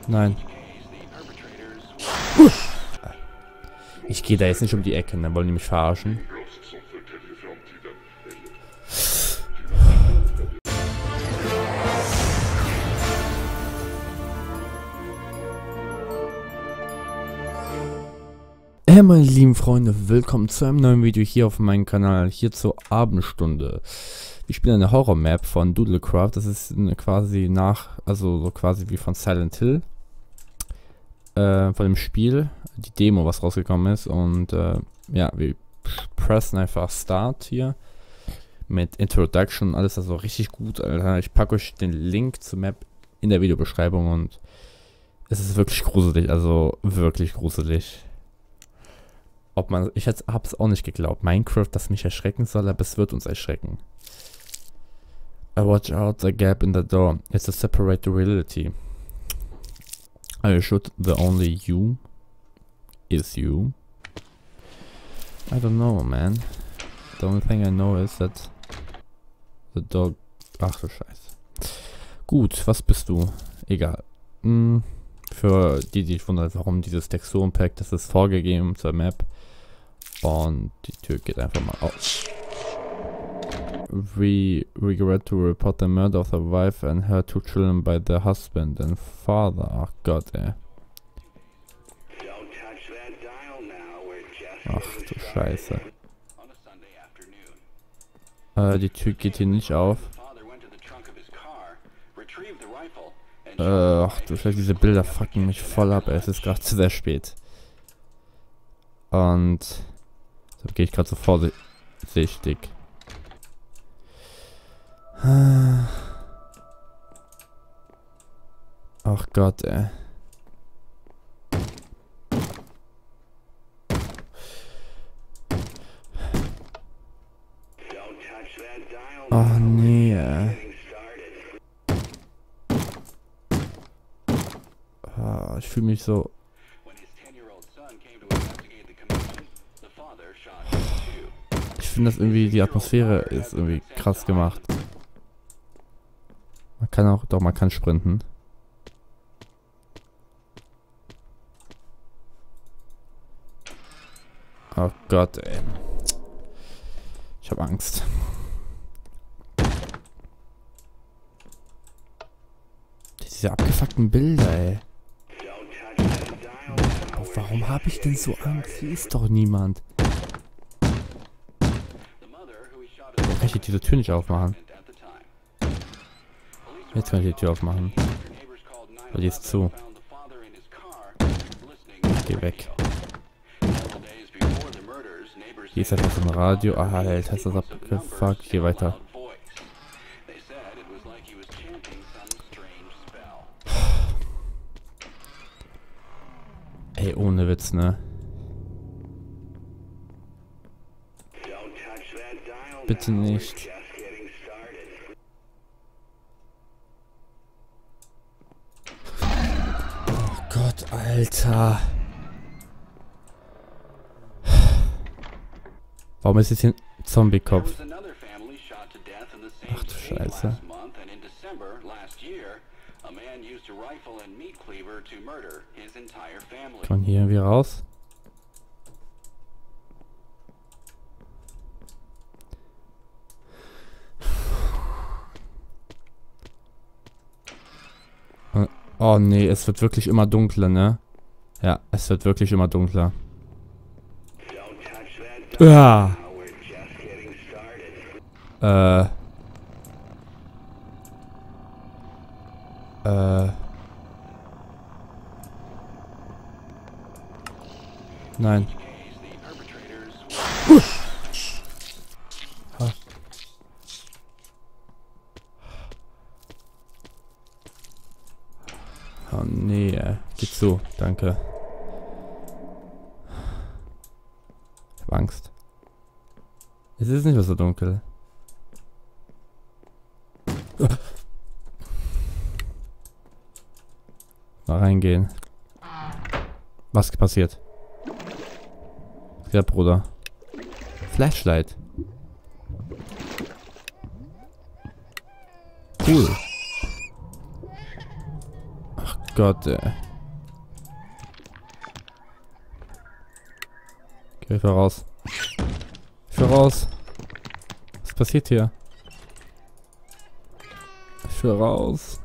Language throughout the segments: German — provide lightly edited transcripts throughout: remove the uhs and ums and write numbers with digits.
Nein. Ich gehe da jetzt nicht um die Ecke, dann wollen die mich verarschen. Hey meine lieben Freunde, willkommen zu einem neuen Video hier auf meinem Kanal, hier zur Abendstunde. Ich spiele eine Horror-Map von Doodlecraft, das ist quasi so quasi wie von Silent Hill. Von dem Spiel, die Demo, was rausgekommen ist. Und ja, wir pressen einfach Start hier mit Introduction und alles, also richtig gut, Alter. Ich packe euch den Link zur Map in der Videobeschreibung und es ist wirklich gruselig, also wirklich gruselig. Ich hab's auch nicht geglaubt, Minecraft, das mich erschrecken soll, aber es wird uns erschrecken. Watch out the gap in the door, it's a separate reality. Are you sure the only you is you? I don't know, man. The only thing I know is that the dog... Ach du Scheiße. Gut, was bist du? Egal. Für die sich wundern, warum dieses Texturenpack, das ist vorgegeben zur Map. Und die Tür geht einfach mal auf. We regret to report the murder of the wife and her 2 children by the husband and father. Ach Gott, ey. Ach du Scheiße. Die Tür geht hier nicht auf. Ach du Scheiße, diese Bilder fucken mich voll ab, ey. Es ist gerade sehr spät. Und so gehe ich gerade so vorsichtig. Ach Gott, ey. Ach nee, ey. Ich fühle mich so... Ich finde das irgendwie, die Atmosphäre ist irgendwie krass gemacht. Man kann auch, doch, man kann sprinten. Oh Gott, ey. Ich habe Angst. Diese abgefuckten Bilder, ey. Oh, warum habe ich denn so Angst? Hier ist doch niemand. Warum kann ich diese Tür nicht aufmachen? Jetzt kann ich die Tür aufmachen. Aber die ist zu. Geh weg. Hier ist etwas im Radio. Ah, Alter, ist das abgefuckt. Geh weiter. Ey, ohne Witz, ne? Bitte nicht. Oh Gott, Alter. Warum ist jetzt hier ein Zombie-Kopf? Ach du Scheiße. Kann man hier irgendwie raus? Oh nee, es wird wirklich immer dunkler, ne? Ja, es wird wirklich immer dunkler. Ja. Nein. Oh nee, geht so, danke. Ich hab Angst. Es ist nicht mehr so dunkel. Mal reingehen. Was passiert? Ja, Bruder. Flashlight. Cool. Ach Gott, ey. Okay, ich will raus. Ich will raus. Was passiert hier? Ich will raus.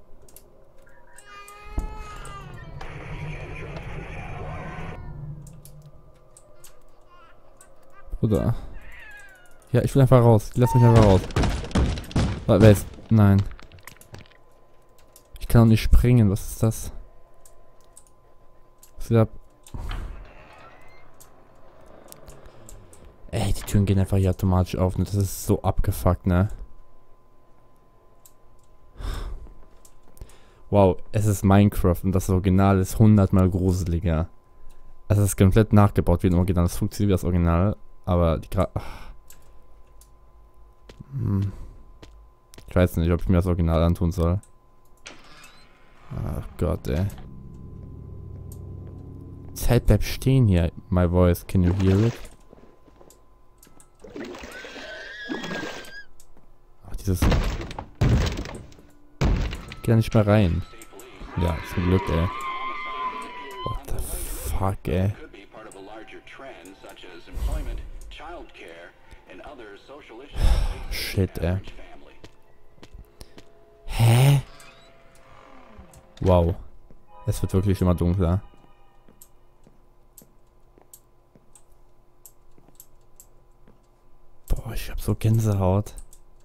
Oder? Ja, ich will einfach raus. Lass mich einfach raus. Wer ist? Nein. Ich kann auch nicht springen. Was ist das? Was geht ab? Ey, die Türen gehen einfach hier automatisch auf. Ne? Das ist so abgefuckt, ne? Wow, es ist Minecraft und das Original ist 100-mal gruseliger. Also es ist komplett nachgebaut wie ein Original. Es funktioniert wie das Original, aber die Ich weiß nicht, ob ich mir das Original antun soll. Ach Gott, ey. Zeit bleibt stehen hier. My voice, can you hear it? Ach, dieses... Geh da nicht mehr rein. Ja, zum Glück, ey. What the fuck, ey. Shit, ey. Hä? Wow. Es wird wirklich immer dunkler. Boah, ich hab so Gänsehaut.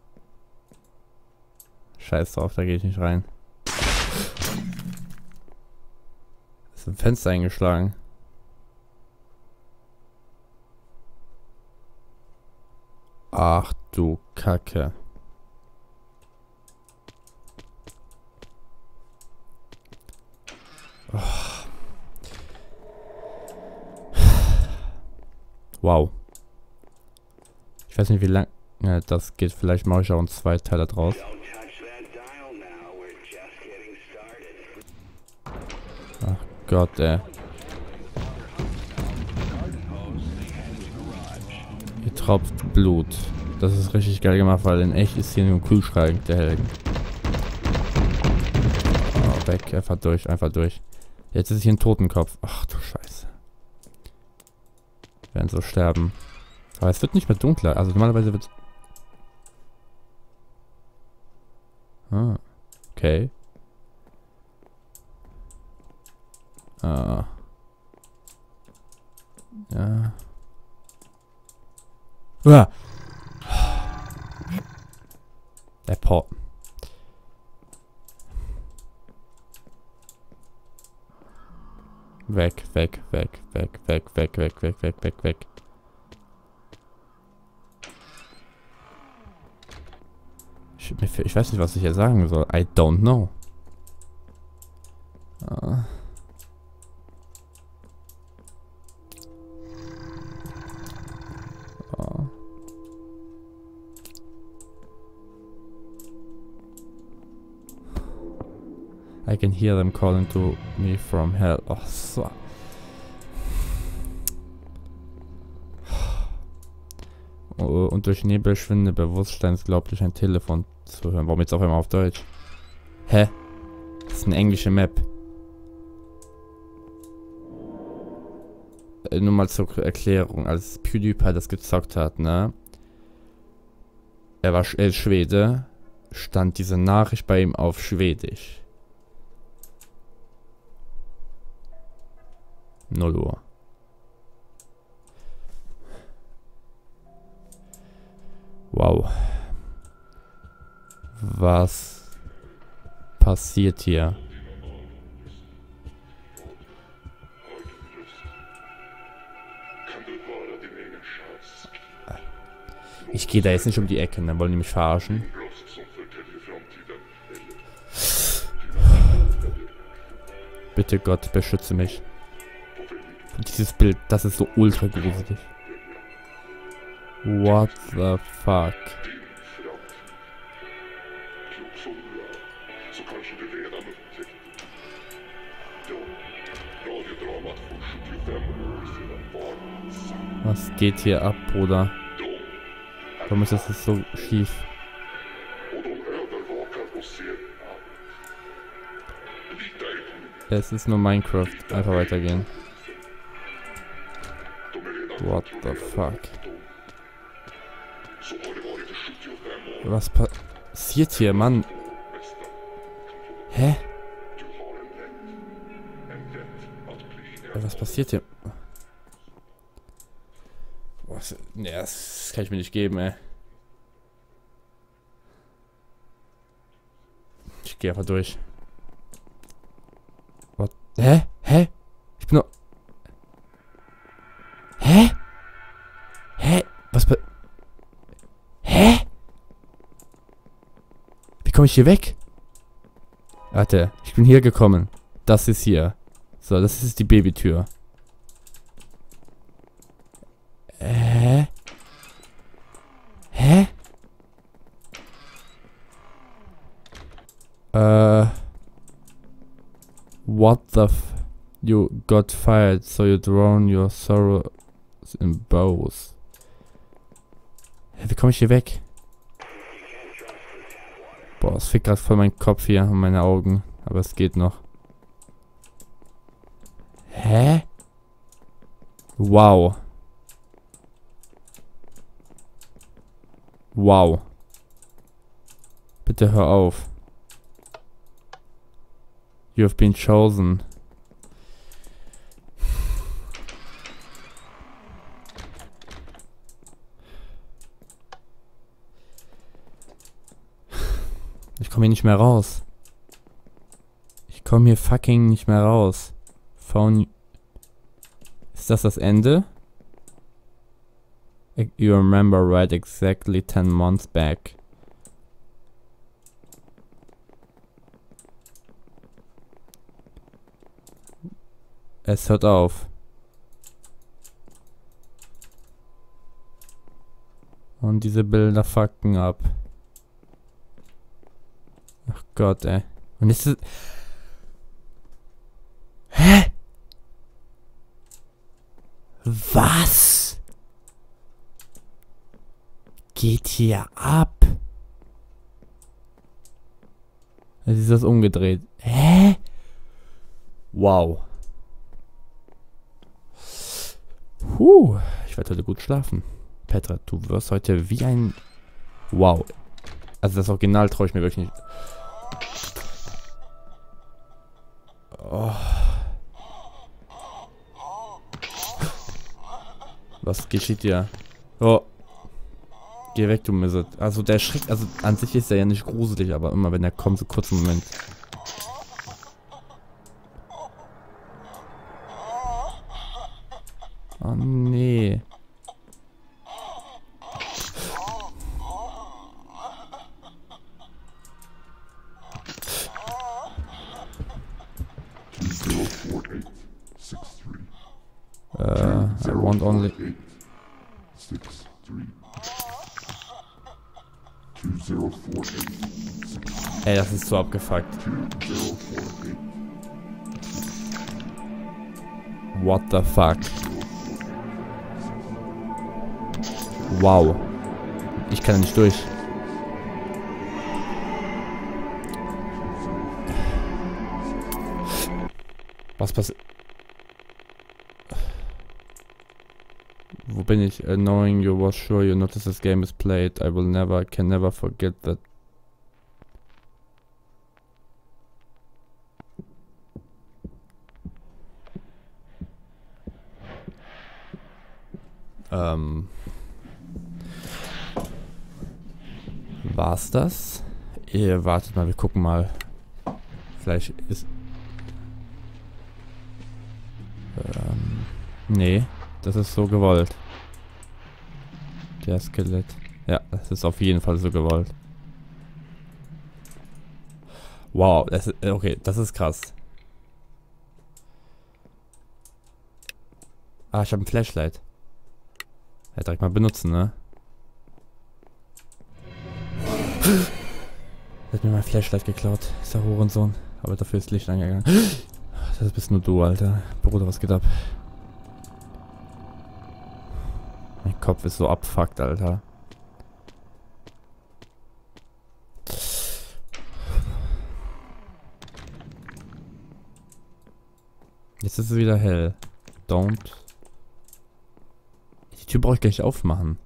Scheiß drauf, da gehe ich nicht rein. Ist ein Fenster eingeschlagen. Ach du Kacke. Oh. Wow. Ich weiß nicht, wie lang das geht. Vielleicht mache ich auch einen Zweiteiler draus. Ach Gott, ey. Hier tropft Blut. Das ist richtig geil gemacht, weil in echt ist hier nur ein Kühlschrank der Helden. Oh, weg, einfach durch, einfach durch. Jetzt ist hier ein Totenkopf. Ach du Scheiße. Wir werden so sterben. Aber es wird nicht mehr dunkler. Also normalerweise wird... Ah, okay. Ah. Ja. Uah. Der Port. Weg, weg, weg, weg, weg, weg, weg, weg, weg, weg, weg. Ich weiß nicht, was ich hier sagen soll. I don't know. Ah. Oh. I can hear them calling to me from hell. Oh, so. Oh, und durch Nebel schwindende Bewusstsein ist glaublich ein Telefon zu hören. Warum jetzt auf einmal auf Deutsch? Hä? Das ist eine englische Map. Nur mal zur Erklärung, als PewDiePie das gezockt hat, ne? Er ist Schwede, stand diese Nachricht bei ihm auf Schwedisch. 0 Uhr. Wow. Was passiert hier? Ich gehe da jetzt nicht um die Ecke, dann wollen die mich verarschen. Bitte Gott, beschütze mich. Und dieses Bild, das ist so ultra gruselig. What the fuck? Was geht hier ab, Bruder? Warum ist das so schief? Es ist nur Minecraft. Einfach weitergehen. What the fuck? Was passiert hier, Mann? Hä? Was passiert hier? Was? Ne, das kann ich mir nicht geben, ey. Ich gehe einfach durch. What? Hä? Hä? Ich bin nur... Hä? Hä? Was Hä? Wie komme ich hier weg? Warte, ich bin hier gekommen. Das ist hier. So, das ist die Babytür. Hä? What the You got fired, so you drown your sorrows in bows. Wie komme ich hier weg? Boah, es fickt gerade voll meinen Kopf hier und meine Augen. Aber es geht noch. Hä? Wow. Wow. Bitte hör auf. You have been chosen. Ich komme hier nicht mehr raus. Ich komme hier fucking nicht mehr raus. Ist das Ende? You remember right exactly 10 months back. Es hört auf. Und diese Bilder fucken ab. Ach Gott, ey. Und ist es... Hä? Was? Geht hier ab? Jetzt ist das umgedreht. Hä? Wow. Ich werde heute gut schlafen. Petra, du wirst heute wie ein... Wow. Also das Original traue ich mir wirklich nicht. Oh. Was geschieht hier? Oh. Geh weg, du Mist. Also der Schreck, also an sich ist er ja nicht gruselig, aber immer wenn er kommt, so kurz einen Moment. Oh nee. I want only... Ey, das ist so abgefuckt. What the fuck? Wow. Ich kann nicht durch. Was passiert? Wo bin ich? Knowing you was sure you notice this game is played. I can never forget that. War's das? Wartet mal, wir gucken mal. Vielleicht ist... nee, das ist so gewollt. Der Skelett. Ja, das ist auf jeden Fall so gewollt. Wow, das ist, okay, das ist krass. Ah, ich habe ein Flashlight. Ja, direkt mal benutzen, ne? Er hat mir mein Flashlight geklaut. Ist der Hurensohn. Aber dafür ist Licht angegangen. Das bist nur du, Alter. Bruder, was geht ab? Mein Kopf ist so abfuckt, Alter. Jetzt ist es wieder hell. Don't. Die Tür brauche ich gleich aufmachen.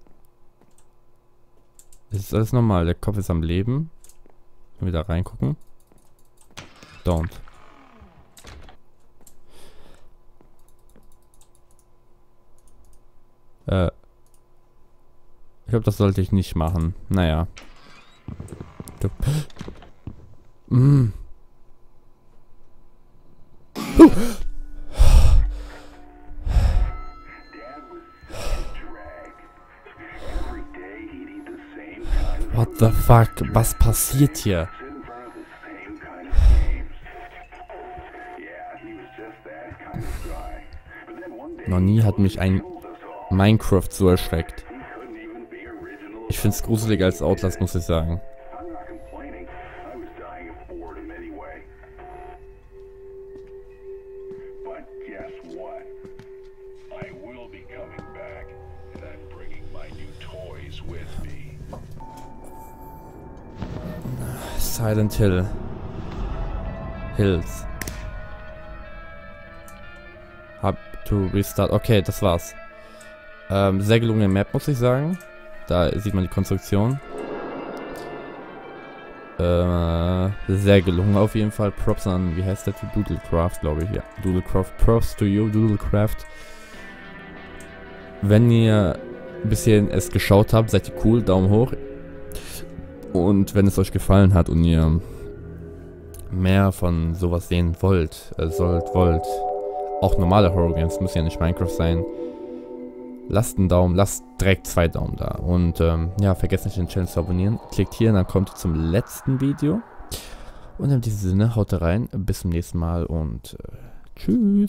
Das ist alles normal. Der Kopf ist am Leben. Wieder reingucken. Don't. Ich glaube, das sollte ich nicht machen. Naja. Mm. What the fuck? Was passiert hier? Noch nie hat mich ein Minecraft so erschreckt. Ich finde es gruseliger als Outlast, muss ich sagen. Silent Hill. Hills. Hab to restart. Okay, das war's. Sehr gelungene Map, muss ich sagen. Da sieht man die Konstruktion. Sehr gelungen auf jeden Fall. Props an, wie heißt der Typ? Doodlecraft, glaube ich. Ja, Doodlecraft. Props to you, Doodlecraft. Wenn ihr bis hierhin es geschaut habt, seid ihr cool. Daumen hoch. Und wenn es euch gefallen hat und ihr mehr von sowas sehen wollt, wollt, auch normale Horror Games, muss ja nicht Minecraft sein, lasst einen Daumen, lasst direkt 2 Daumen da. Und ja, vergesst nicht den Channel zu abonnieren. Klickt hier, dann kommt ihr zum letzten Video. Und in diesem Sinne, haut rein, bis zum nächsten Mal und tschüss.